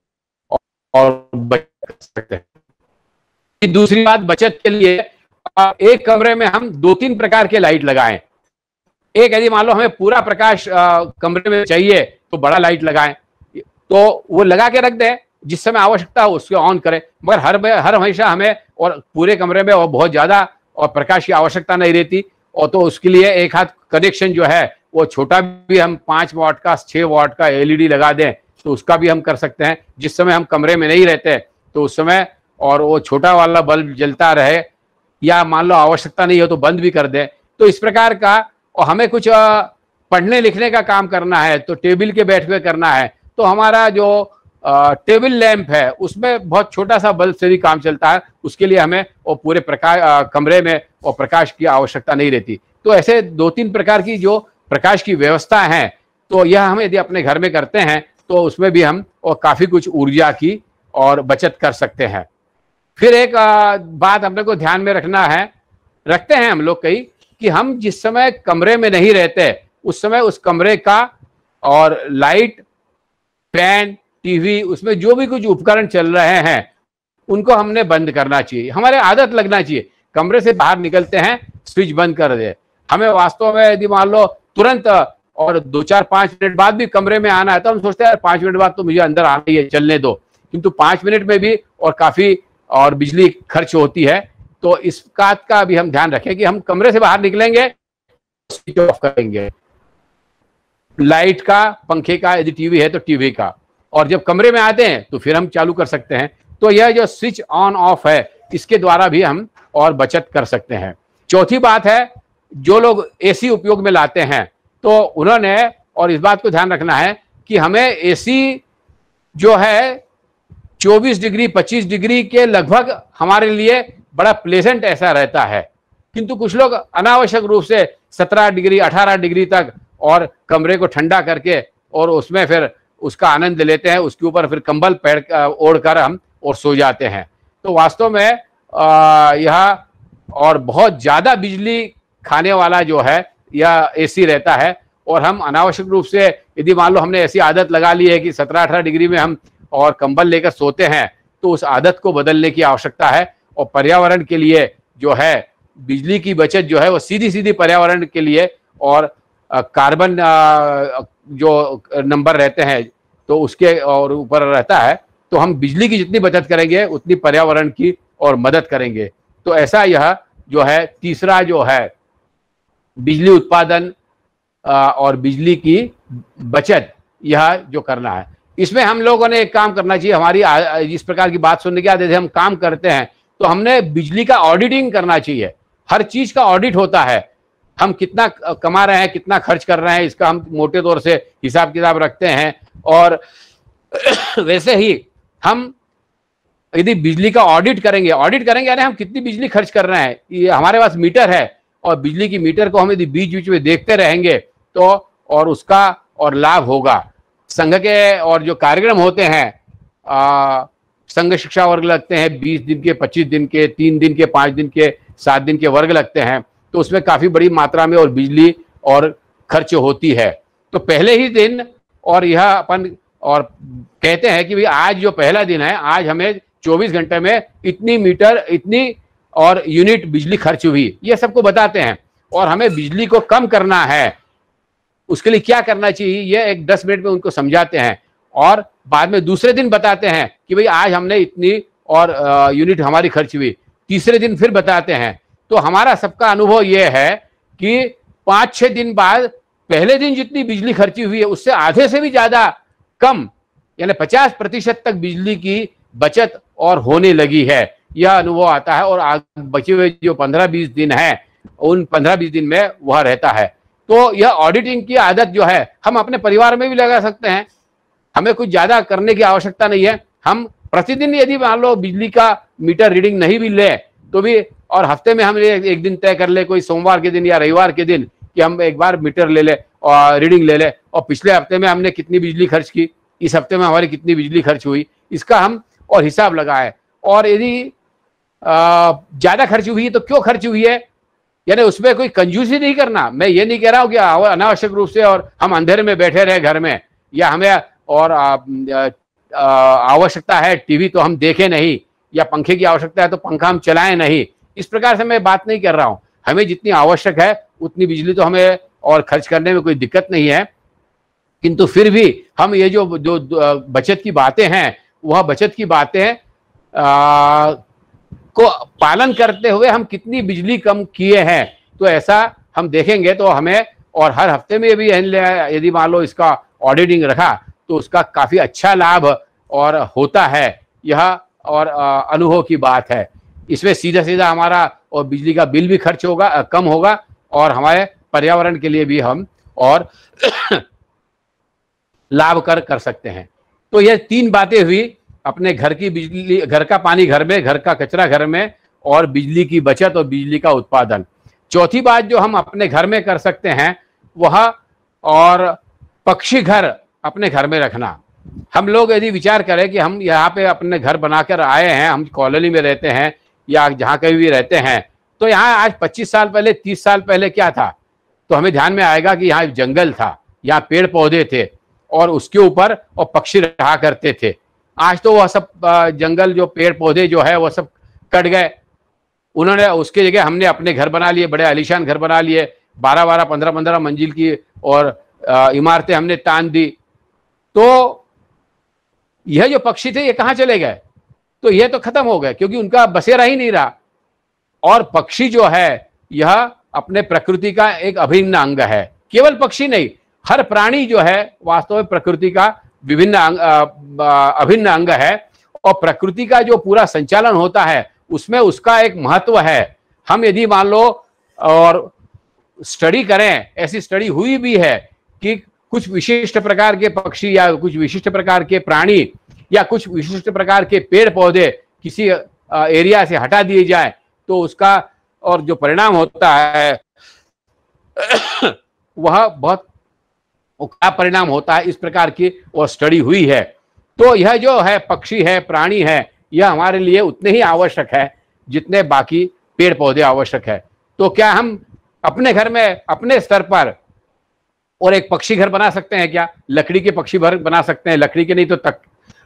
और बचत कर सकते हैं। दूसरी बात बचत के लिए एक कमरे में हम दो तीन प्रकार के लाइट लगाएं। एक यदि मान लो हमें पूरा प्रकाश कमरे में चाहिए तो बड़ा लाइट लगाएं, तो वो लगा के रख दें, जिस समय आवश्यकता हो उसको ऑन करें। मगर हर हर हमेशा हमें और पूरे कमरे में और बहुत ज्यादा और प्रकाश की आवश्यकता नहीं रहती, और तो उसके लिए एक हाथ कनेक्शन जो है वो छोटा भी हम पांच वाट का छह वाट का एलईडी लगा दें तो उसका भी हम कर सकते हैं। जिस समय हम कमरे में नहीं रहते तो उस समय और वो छोटा वाला बल्ब जलता रहे, या मान लो आवश्यकता नहीं हो तो बंद भी कर दें। तो इस प्रकार का, और हमें कुछ पढ़ने लिखने का काम करना है तो टेबल के बैठ के करना है, तो हमारा जो टेबल लैंप है उसमें बहुत छोटा सा बल्ब से भी काम चलता है, उसके लिए हमें वो पूरे प्रकाश कमरे में और प्रकाश की आवश्यकता नहीं रहती। तो ऐसे दो तीन प्रकार की जो प्रकाश की व्यवस्था है, तो यह हम यदि अपने घर में करते हैं तो उसमें भी हम और काफी कुछ ऊर्जा की और बचत कर सकते हैं। फिर एक बात अपने को ध्यान में रखना है, रखते हैं हम लोग कई, कि हम जिस समय कमरे में नहीं रहते उस समय उस कमरे का और लाइट, फैन, टीवी, उसमें जो भी कुछ उपकरण चल रहे हैं उनको हमने बंद करना चाहिए। हमारे आदत लगना चाहिए, कमरे से बाहर निकलते हैं स्विच बंद कर दे। हमें वास्तव में यदि मान लो तुरंत और दो चार पांच मिनट बाद भी कमरे में आना है तो हम सोचते हैं पांच मिनट बाद तो मुझे अंदर आना ही है, चलने दो, किंतु पांच मिनट में भी और काफी और बिजली खर्च होती है। तो इस बात का भी हम ध्यान रखें कि हम कमरे से बाहर निकलेंगे स्विच ऑफ करेंगे, लाइट का, पंखे का, यदि टीवी है तो टीवी का, और जब कमरे में आते हैं तो फिर हम चालू कर सकते हैं। तो यह जो स्विच ऑन ऑफ है इसके द्वारा भी हम और बचत कर सकते हैं। चौथी बात है, जो लोग एसी उपयोग में लाते हैं तो उन्होंने और इस बात को ध्यान रखना है कि हमें एसी जो है चौबीस डिग्री पच्चीस डिग्री के लगभग हमारे लिए बड़ा प्लेजेंट ऐसा रहता है, किंतु कुछ लोग अनावश्यक रूप से सत्रह डिग्री अठारह डिग्री तक और कमरे को ठंडा करके और उसमें फिर उसका आनंद लेते हैं, उसके ऊपर फिर कंबल पैर ओढ़ कर हम और सो जाते हैं। तो वास्तव में यह और बहुत ज्यादा बिजली खाने वाला जो है यह एसी रहता है, और हम अनावश्यक रूप से यदि मान लो हमने ऐसी आदत लगा ली है कि सत्रह अठारह डिग्री में हम और कंबल लेकर सोते हैं, तो उस आदत को बदलने की आवश्यकता है। और पर्यावरण के लिए जो है बिजली की बचत जो है वो सीधी सीधी पर्यावरण के लिए और कार्बन जो नंबर रहते हैं तो उसके और ऊपर रहता है। तो हम बिजली की जितनी बचत करेंगे उतनी पर्यावरण की और मदद करेंगे। तो ऐसा यह जो है तीसरा जो है बिजली उत्पादन और बिजली की बचत, यह जो करना है, इसमें हम लोगों ने एक काम करना चाहिए। हमारी इस प्रकार की बात सुनने के बाद यदि हम काम करते हैं तो हमने बिजली का ऑडिटिंग करना चाहिए। हर चीज का ऑडिट होता है, हम कितना कमा रहे हैं, कितना खर्च कर रहे हैं, इसका हम मोटे तौर से हिसाब किताब रखते हैं। और वैसे ही हम यदि बिजली का ऑडिट करेंगे ऑडिट करेंगे यानी हम कितनी बिजली खर्च कर रहे हैं, ये हमारे पास मीटर है और बिजली की मीटर को हम यदि बीच बीच में देखते रहेंगे तो और उसका और लाभ होगा। संघ के और जो कार्यक्रम होते हैं, आ, संघ शिक्षा वर्ग लगते हैं, बीस दिन के, पच्चीस दिन के, तीन दिन के, पांच दिन के, सात दिन के वर्ग लगते हैं, तो उसमें काफी बड़ी मात्रा में और बिजली और खर्च होती है। तो पहले ही दिन और यह अपन और कहते हैं कि भाई आज जो पहला दिन है, आज हमें चौबीस घंटे में इतनी मीटर, इतनी और यूनिट बिजली खर्च हुई, ये सबको बताते हैं। और हमें बिजली को कम करना है, उसके लिए क्या करना चाहिए, ये एक दस मिनट में उनको समझाते हैं। और बाद में दूसरे दिन बताते हैं कि भाई आज हमने इतनी और यूनिट हमारी खर्च हुई, तीसरे दिन फिर बताते हैं। तो हमारा सबका अनुभव यह है कि पांच छह दिन बाद पहले दिन जितनी बिजली खर्ची हुई है उससे आधे से भी ज्यादा कम, यानी पचास प्रतिशत तक बिजली की बचत और होने लगी है, यह अनुभव आता है। और बचे हुए जो पंद्रह बीस दिन है, उन पंद्रह बीस दिन में वह रहता है। तो यह ऑडिटिंग की आदत जो है हम अपने परिवार में भी लगा सकते हैं, हमें कुछ ज्यादा करने की आवश्यकता नहीं है। हम प्रतिदिन यदि मान लो बिजली का मीटर रीडिंग नहीं भी ले तो भी, और हफ्ते में हम एक दिन तय कर ले, कोई सोमवार के दिन या रविवार के दिन, कि हम एक बार मीटर ले ले और रीडिंग ले ले, और पिछले हफ्ते में हमने कितनी बिजली खर्च की, इस हफ्ते में हमारी कितनी बिजली खर्च हुई, इसका हम और हिसाब लगाए। और यदि ज्यादा खर्च हुई है तो क्यों खर्च हुई है, यानी उसमें कोई कंजूसी नहीं करना। मैं ये नहीं कह रहा हूं कि अनावश्यक रूप से और हम अंधेरे में बैठे रहे घर में, या हमें और आवश्यकता है टीवी तो हम देखें नहीं, या पंखे की आवश्यकता है तो पंखा हम चलाएं नहीं, इस प्रकार से मैं बात नहीं कर रहा हूं। हमें जितनी आवश्यक है उतनी बिजली तो हमें और खर्च करने में कोई दिक्कत नहीं है, किंतु फिर भी हम ये जो जो बचत की बातें हैं, वह बचत की बातें आ, को पालन करते हुए हम कितनी बिजली कम किए हैं, तो ऐसा हम देखेंगे तो हमें, और हर हफ्ते में भी यदि मान लो इसका ऑडिटिंग रखा तो उसका काफी अच्छा लाभ और होता है। यह और अनुभव की बात है। इसमें सीधा सीधा हमारा और बिजली का बिल भी खर्च होगा, कम होगा, और हमारे पर्यावरण के लिए भी हम और लाभ कर कर सकते हैं। तो ये तीन बातें हुई, अपने घर की बिजली, घर का पानी घर में, घर का कचरा घर में, और बिजली की बचत और बिजली का उत्पादन। चौथी बात जो हम अपने घर में कर सकते हैं वह और पक्षी घर अपने घर में रखना। हम लोग यदि विचार करें कि हम यहाँ पे अपने घर बनाकर आए हैं, हम कॉलोनी में रहते हैं या जहाँ कहीं भी रहते हैं, तो यहाँ आज पच्चीस साल पहले, तीस साल पहले क्या था, तो हमें ध्यान में आएगा कि यहाँ जंगल था, यहाँ पेड़ पौधे थे और उसके ऊपर और पक्षी रहा करते थे। आज तो वह सब जंगल जो पेड़ पौधे जो है वह सब कट गए, उन्होंने उसके जगह हमने अपने घर बना लिए, बड़े आलीशान घर बना लिए, बारह बारह पंद्रह पंद्रह मंजिल की और इमारतें हमने तान दी। तो यह जो पक्षी थे ये कहाँ चले गए? तो यह तो खत्म हो गए, क्योंकि उनका बसेरा ही नहीं रहा। और पक्षी जो है यह अपने प्रकृति का एक अभिन्न अंग है। केवल पक्षी नहीं, हर प्राणी जो है वास्तव में प्रकृति का विभिन्न अभिन्न अंग है, और प्रकृति का जो पूरा संचालन होता है उसमें उसका एक महत्व है। हम यदि मान लो और स्टडी करें, ऐसी स्टडी हुई भी है कि कुछ विशिष्ट प्रकार के पक्षी या कुछ विशिष्ट प्रकार के प्राणी या कुछ विशिष्ट प्रकार के पेड़ पौधे किसी एरिया से हटा दिए जाए तो उसका और जो परिणाम होता है वह बहुत क्या परिणाम होता है, इस प्रकार की वो स्टडी हुई है। तो यह जो है पक्षी है, प्राणी है, यह हमारे लिए उतने ही आवश्यक है जितने बाकी पेड़ पौधे आवश्यक है। तो क्या हम अपने घर में अपने स्तर पर और एक पक्षी घर बना सकते हैं क्या? लकड़ी के पक्षी घर बना सकते हैं, लकड़ी के नहीं तो तक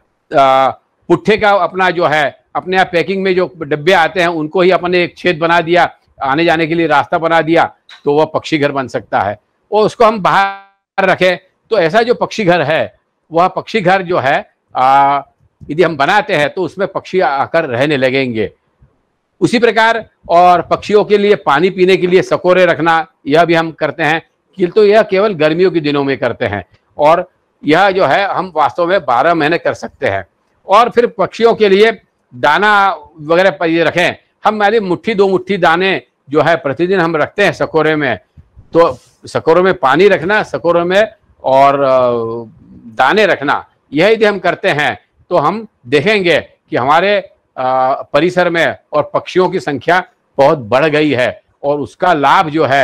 पुट्ठे का अपना जो है अपने यहाँ पैकिंग में जो डब्बे आते हैं उनको ही अपने एक छेद बना दिया, आने जाने के लिए रास्ता बना दिया, तो वह पक्षी घर बन सकता है। और उसको हम बाहर रखें तो ऐसा जो पक्षी घर है वह पक्षी घर जो है यदि हम बनाते हैं तो उसमें पक्षी आकर रहने लगेंगे। उसी प्रकार और पक्षियों के लिए पानी पीने के लिए सकोरे रखना, यह भी हम करते हैं, किंतु यह केवल गर्मियों के दिनों में करते हैं, और यह जो है हम वास्तव में बारह महीने कर सकते हैं। और फिर पक्षियों के लिए दाना वगैरह पर ये रखें, हम मान लीजिए मुट्ठी दो मुट्ठी दाने जो है प्रतिदिन हम रखते हैं सकोरे में, तो सकोरों में पानी रखना, सकोरों में और दाने रखना, यह यदि हम करते हैं तो हम देखेंगे कि हमारे परिसर में और पक्षियों की संख्या बहुत बढ़ गई है, और उसका लाभ जो है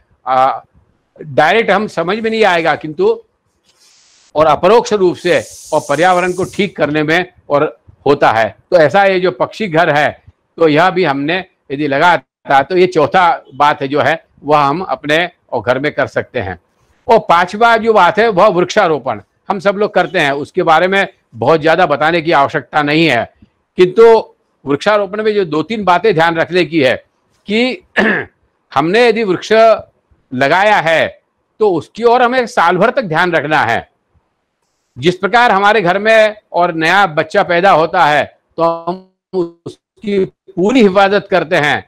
डायरेक्ट हम समझ में नहीं आएगा, किंतु और अपरोक्ष रूप से और पर्यावरण को ठीक करने में और होता है। तो ऐसा ये जो पक्षी घर है तो यह भी हमने यदि लगाता तो ये चौथा बात है जो है वह हम अपने और घर में कर सकते हैं। और पांचवा जो बात है वह वृक्षारोपण हम सब लोग करते हैं, उसके बारे में बहुत ज्यादा बताने की आवश्यकता नहीं है, किंतु वृक्षारोपण में जो दो तीन बातें ध्यान रखने की है कि हमने यदि वृक्ष लगाया है तो उसकी ओर हमें साल भर तक ध्यान रखना है। जिस प्रकार हमारे घर में और नया बच्चा पैदा होता है तो हम उसकी पूरी हिफाजत करते हैं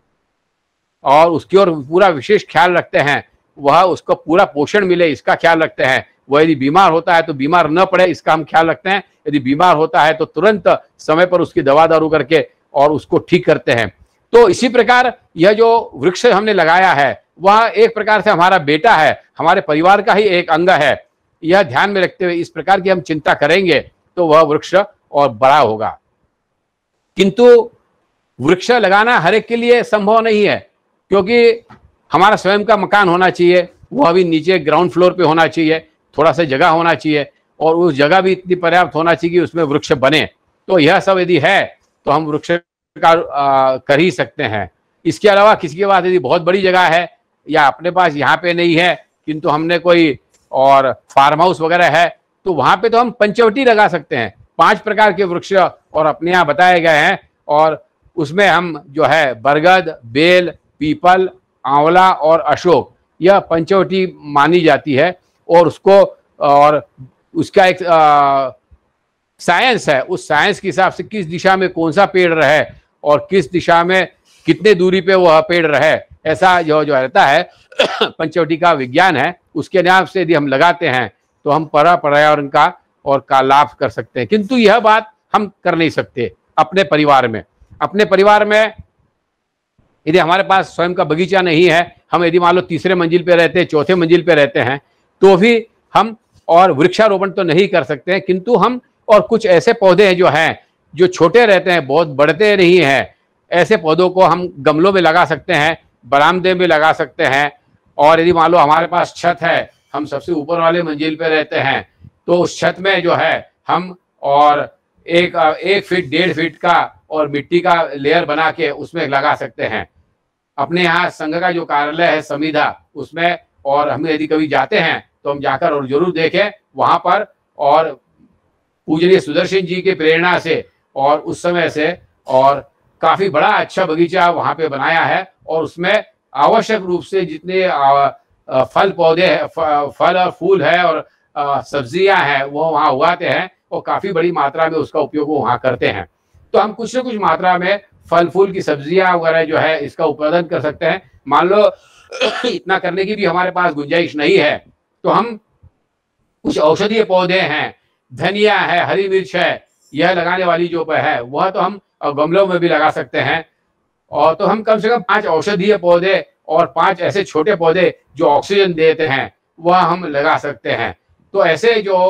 और उसकी ओर पूरा विशेष ख्याल रखते हैं, वह उसको पूरा पोषण मिले इसका ख्याल रखते हैं। वह यदि बीमार होता है तो बीमार न पड़े इसका हम ख्याल रखते हैं, यदि बीमार होता है तो तुरंत समय पर उसकी दवा दारू करके और उसको ठीक करते हैं। तो इसी प्रकार यह जो वृक्ष हमने लगाया है वह एक प्रकार से हमारा बेटा है, हमारे परिवार का ही एक अंग है। यह ध्यान में रखते हुए इस प्रकार की हम चिंता करेंगे तो वह वृक्ष और बड़ा होगा। किंतु वृक्ष लगाना हर एक के लिए संभव नहीं है, क्योंकि हमारा स्वयं का मकान होना चाहिए, वह भी नीचे ग्राउंड फ्लोर पे होना चाहिए, थोड़ा सा जगह होना चाहिए और उस जगह भी इतनी पर्याप्त होना चाहिए कि उसमें वृक्ष बने। तो यह सब यदि है तो हम वृक्ष का कर ही सकते हैं। इसके अलावा किसी के पास यदि बहुत बड़ी जगह है या अपने पास यहाँ पे नहीं है किंतु हमने कोई और फार्म हाउस वगैरह है तो वहां पे तो हम पंचवटी लगा सकते हैं। पांच प्रकार के वृक्ष और अपने यहाँ बताए गए हैं और उसमें हम जो है बरगद, बेल, पीपल, आंवला और अशोक, यह पंचवटी मानी जाती है। और उसको और उसका एक साइंस है, उस साइंस के हिसाब से किस दिशा में कौन सा पेड़ रहे और किस दिशा में कितने दूरी पे वह पेड़ रहे, ऐसा जो जो रहता है पंचवटी का विज्ञान है। उसके नाम से यदि हम लगाते हैं तो हम पर पर्यावरण का और का लाभ कर सकते हैं। किंतु यह बात हम कर नहीं सकते अपने परिवार में। अपने परिवार में यदि हमारे पास स्वयं का बगीचा नहीं है, हम यदि मान लो तीसरे मंजिल पे रहते हैं, चौथे मंजिल पे रहते हैं, तो भी हम और वृक्षारोपण तो नहीं कर सकते हैं, किंतु हम और कुछ ऐसे पौधे हैं जो हैं जो छोटे रहते हैं, बहुत बढ़ते नहीं हैं, ऐसे पौधों को हम गमलों में लगा सकते हैं, बरामदे में लगा सकते हैं। और यदि मान लो हमारे पास छत है, हम सबसे ऊपर वाले मंजिल पे रहते हैं, तो उस छत में जो है हम और एक एक फीट डेढ़ फीट का और मिट्टी का लेयर बना के उसमें लगा सकते हैं। अपने यहाँ संघ का जो कार्यालय है समिधा, उसमें और हम यदि कभी जाते हैं तो हम जाकर और जरूर देखें वहां पर। और पूजनीय सुदर्शन जी की प्रेरणा से और उस समय से और काफी बड़ा अच्छा बगीचा वहां पे बनाया है, और उसमें आवश्यक रूप से जितने फल पौधे फल और फूल है और सब्जियां हैं वो वहां उगाते हैं, और काफी बड़ी मात्रा में उसका उपयोग वो वहां करते हैं। तो हम कुछ न कुछ मात्रा में फल फूल की सब्जियां वगैरह जो है इसका उत्पादन कर सकते हैं। मान लो इतना करने की भी हमारे पास गुंजाइश नहीं है, तो हम कुछ औषधीय पौधे हैं, धनिया है, हरी मिर्च है, यह लगाने वाली जो है वह तो हम गमलों में भी लगा सकते हैं। और तो हम कम से कम पांच औषधीय पौधे और पांच ऐसे छोटे पौधे जो ऑक्सीजन देते हैं वह हम लगा सकते हैं। तो ऐसे जो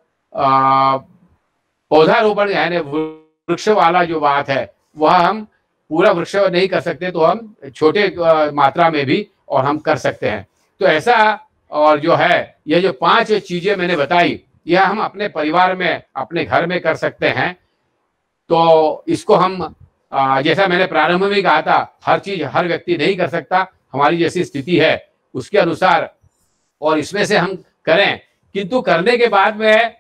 पौधारोपण यानी वृक्ष वाला जो बात है वह हम पूरा वृक्ष नहीं कर सकते, तो हम छोटे मात्रा में भी और हम कर सकते हैं। तो ऐसा और जो है ये जो पांच चीजें मैंने बताई यह हम अपने परिवार में अपने घर में कर सकते हैं। तो इसको हम जैसा मैंने प्रारंभ में कहा था, हर चीज हर व्यक्ति नहीं कर सकता, हमारी जैसी स्थिति है उसके अनुसार, और इसमें से हम करें, किंतु करने के बाद में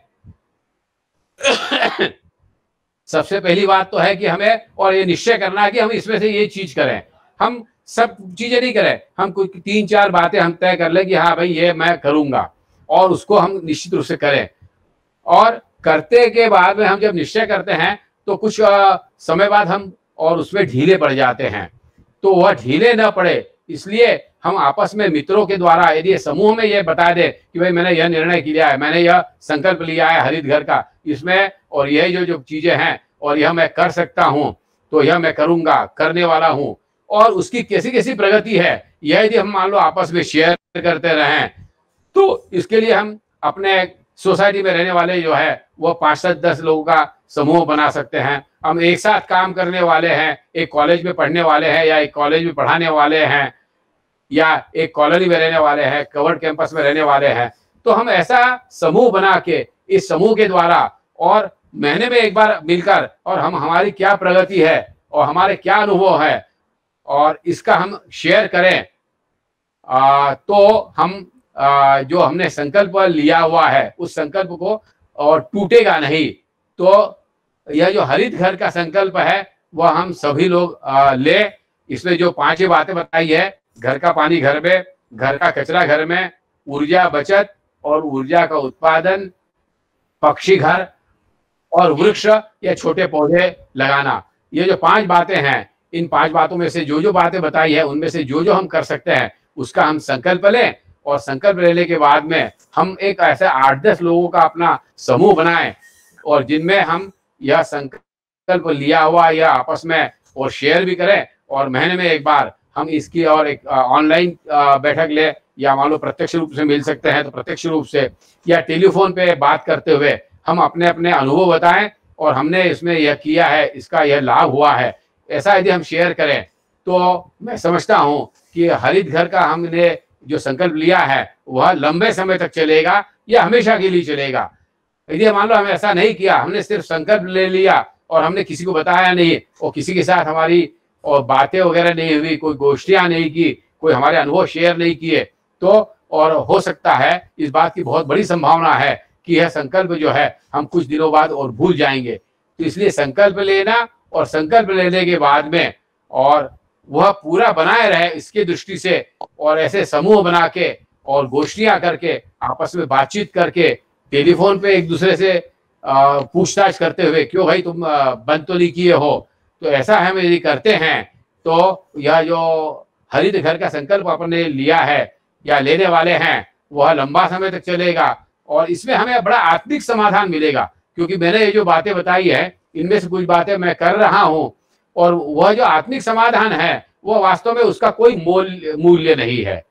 सबसे पहली बात तो है कि हमें और ये निश्चय करना है कि हम इसमें से ये चीज करें। हम सब चीजें नहीं करें, हम कुछ तीन चार बातें हम तय कर लें कि हाँ भाई ये मैं करूंगा, और उसको हम निश्चित रूप से करें। और करते के बाद में हम जब निश्चय करते हैं तो कुछ समय बाद हम और उसमें ढीले पड़ जाते हैं, तो वह ढीले न पड़े इसलिए हम आपस में मित्रों के द्वारा यदि समूह में ये बता दे कि भाई मैंने यह निर्णय किया है, मैंने यह संकल्प लिया है हरित घर का, इसमें और यह जो जो चीजें हैं और यह मैं कर सकता हूं, तो यह मैं करूंगा, करने वाला हूं, और उसकी कैसी कैसी प्रगति है यह यदि हम मान लो आपस में शेयर करते रहें, तो इसके लिए हम अपने सोसाइटी में रहने वाले जो है वो पांच सात दस लोगों का समूह बना सकते हैं। हम एक साथ काम करने वाले हैं, एक कॉलेज में पढ़ने वाले हैं या एक कॉलेज में पढ़ाने वाले हैं या एक कॉलोनी में रहने वाले हैं, कवर्ड कैंपस में रहने वाले हैं, तो हम ऐसा समूह बना के इस समूह के द्वारा और महीने में एक बार मिलकर और हम हमारी क्या प्रगति है और हमारे क्या अनुभव है और इसका हम शेयर करें, आ, तो हम आ, जो हमने संकल्प लिया हुआ है उस संकल्प को और टूटेगा नहीं। तो यह जो हरित घर का संकल्प है वह हम सभी लोग ले। इसमें जो पांच बातें बताई है, घर का पानी घर में, घर का कचरा घर में, ऊर्जा बचत और ऊर्जा का उत्पादन, पक्षी घर और वृक्ष या छोटे पौधे लगाना, ये जो पांच बातें हैं, इन पांच बातों में से जो जो बातें बताई है उनमें से जो जो हम कर सकते हैं उसका हम संकल्प लें, और संकल्प लेने के बाद में हम एक ऐसे आठ दस लोगों का अपना समूह बनाएं और जिनमें हम यह संकल्प लिया हुआ या आपस में और शेयर भी करें, और महीने में एक बार हम इसकी और एक ऑनलाइन बैठक ले, या मान लो प्रत्यक्ष रूप से मिल सकते हैं तो प्रत्यक्ष रूप से, या टेलीफोन पे बात करते हुए हम अपने अपने अनुभव बताएं और हमने इसमें यह किया है, इसका यह लाभ हुआ है, ऐसा यदि हम शेयर करें तो मैं समझता हूं कि हरित घर का हमने जो संकल्प लिया है वह लंबे समय तक चलेगा या हमेशा के लिए चलेगा। यदि मान लो हम ऐसा नहीं किया, हमने सिर्फ संकल्प ले लिया और हमने किसी को बताया नहीं और किसी के साथ हमारी और बातें वगैरह नहीं हुई, कोई गोष्ठियां नहीं की, कोई हमारे अनुभव शेयर नहीं किए, तो और हो सकता है इस बात की बहुत बड़ी संभावना है कि यह संकल्प जो है हम कुछ दिनों बाद और भूल जाएंगे। तो इसलिए संकल्प लेना और संकल्प लेने के बाद में और वह पूरा बनाए रहे इसकी दृष्टि से, और ऐसे समूह बना के और गोष्ठियां करके आपस में बातचीत करके टेलीफोन पे एक दूसरे से पूछताछ करते हुए, क्यों भाई तुम बंद तो नहीं किए हो, तो ऐसा हम यदि करते हैं तो यह जो हरित घर का संकल्प अपने लिया है या लेने वाले हैं वह लंबा समय तक चलेगा, और इसमें हमें बड़ा आत्मिक समाधान मिलेगा। क्योंकि मैंने ये जो बातें बताई है इनमें से कुछ बातें मैं कर रहा हूं, और वह जो आत्मिक समाधान है वो वास्तव में उसका कोई मूल्य मूल्य नहीं है।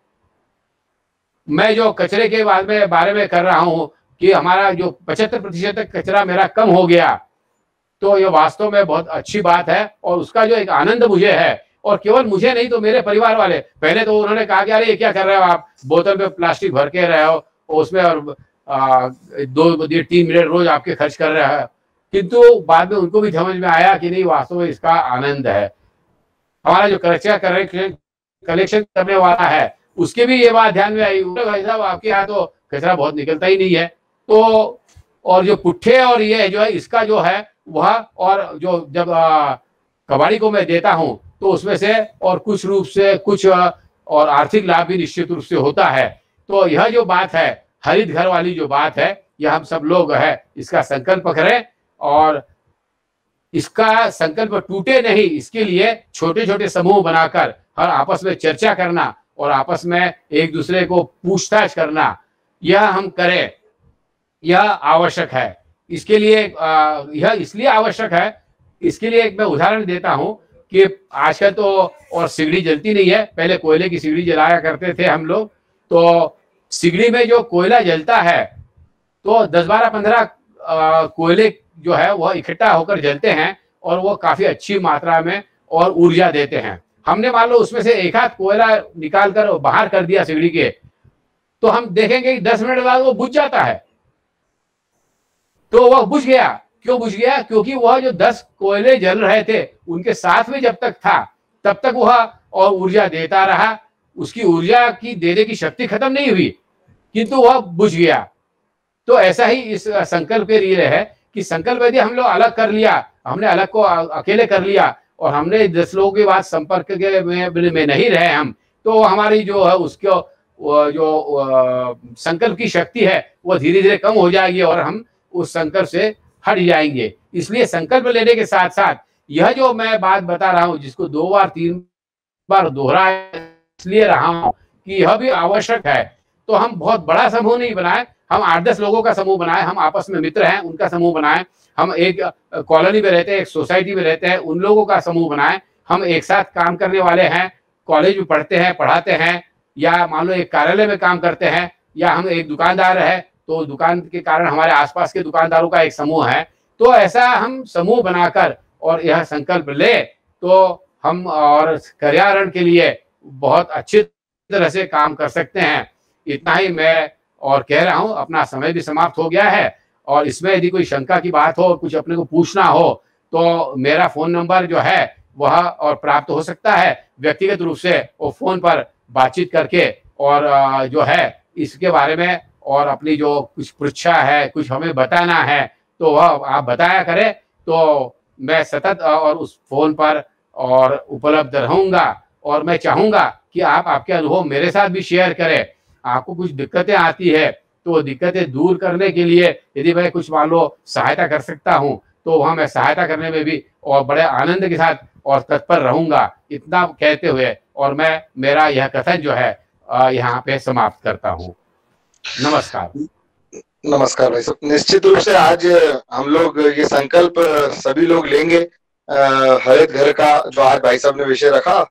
मैं जो कचरे के बारे में बारे में कर रहा हूं कि हमारा जो पचहत्तर प्रतिशत तक कचरा मेरा कम हो गया, तो ये वास्तव में बहुत अच्छी बात है और उसका जो एक आनंद मुझे है, और केवल मुझे नहीं तो मेरे परिवार वाले, पहले तो उन्होंने कहा कि अरे ये क्या कर रहे हो आप, बोतल पे प्लास्टिक भर के रहे हो उसमें और आ, दो तीन मिनट रोज आपके खर्च कर रहे हैं, किंतु बाद में उनको भी समझ में आया कि नहीं वास्तव में इसका आनंद है। हमारा जो कचरा कलेक्शन करने वाला है उसके भी ये बात ध्यान में आई, भाई साहब आपके यहाँ तो कचरा बहुत निकलता ही नहीं है, तो और जो पुट्ठे और ये जो है इसका जो है वह, और जो जब आ, कबाड़ी को मैं देता हूं तो उसमें से और कुछ रूप से कुछ और आर्थिक लाभ भी निश्चित रूप से होता है। तो यह जो बात है हरित घर वाली जो बात है, यह हम सब लोग है इसका संकल्प करें और इसका संकल्प टूटे नहीं, इसके लिए छोटे छोटे समूह बनाकर हर आपस में चर्चा करना और आपस में एक दूसरे को पूछताछ करना, यह हम करें, यह आवश्यक है। इसके लिए यह इसलिए आवश्यक है, इसके लिए एक मैं उदाहरण देता हूं कि आजकल तो और सिगड़ी जलती नहीं है, पहले कोयले की सिगड़ी जलाया करते थे हम लोग। तो सिगड़ी में जो कोयला जलता है तो दस बारह पंद्रह कोयले जो है वह इकट्ठा होकर जलते हैं और वो काफी अच्छी मात्रा में और ऊर्जा देते हैं। हमने मान लो उसमें से एक आध कोयला निकाल कर बाहर कर दिया सिगड़ी के, तो हम देखेंगे कि दस मिनट बाद वो बुझ जाता है। तो वह बुझ गया, क्यों बुझ गया? क्योंकि वह जो दस कोयले जल रहे थे उनके साथ में जब तक था तब तक वह और ऊर्जा देता रहा, उसकी ऊर्जा की देने की शक्ति खत्म नहीं हुई, किंतु वह बुझ गया। तो ऐसा ही इस संकल्प के लिए है कि संकल्प यदि हम लोग अलग कर लिया, हमने अलग को अकेले कर लिया और हमने दस लोगों के बाद संपर्क के में, में नहीं रहे हम, तो हमारी जो है उसको जो संकल्प की शक्ति है वो धीरे धीरे कम हो जाएगी और हम उस संकल्प से हट जाएंगे। इसलिए संकल्प लेने के साथ साथ यह जो मैं बात बता रहा हूं, जिसको दो बार तीन बार दोहरा इसलिए रहा हूं कि यह भी आवश्यक है। तो हम बहुत बड़ा समूह नहीं बनाए, हम आठ दस लोगों का समूह बनाए, हम आपस में मित्र हैं उनका समूह बनाए, हम एक कॉलोनी में रहते हैं, एक सोसाइटी में रहते हैं, उन लोगों का समूह बनाए, हम एक साथ काम करने वाले हैं, कॉलेज में पढ़ते हैं पढ़ाते हैं, या मान लो एक कार्यालय में काम करते हैं, या हम एक दुकानदार है तो दुकान के कारण हमारे आसपास के दुकानदारों का एक समूह है। तो ऐसा हम समूह बनाकर और यह संकल्प ले तो हम और पर्यावरण के लिए बहुत अच्छी तरह से काम कर सकते हैं। इतना ही मैं और कह रहा हूं, अपना समय भी समाप्त हो गया है और इसमें यदि कोई शंका की बात हो, कुछ अपने को पूछना हो तो मेरा फोन नंबर जो है वह और प्राप्त हो सकता है व्यक्तिगत रूप से, वो फोन पर बातचीत करके और जो है इसके बारे में और अपनी जो कुछ पृच्छा है, कुछ हमें बताना है तो वह आप बताया करें, तो मैं सतत और उस फोन पर और उपलब्ध रहूंगा। और मैं चाहूंगा कि आप आपके अनुभव मेरे साथ भी शेयर करें। आपको कुछ दिक्कतें आती है तो दिक्कतें दूर करने के लिए यदि मैं कुछ मान लो सहायता कर सकता हूं तो वहां मैं सहायता करने में भी और बड़े आनंद के साथ और तत्पर रहूंगा। इतना कहते हुए और मैं मेरा यह कथन जो है यहाँ पे समाप्त करता हूँ। नमस्कार। नमस्कार भाई साहब। निश्चित रूप से आज हम लोग ये संकल्प सभी लोग लेंगे हरित घर का, जो आज भाई साहब ने विषय रखा।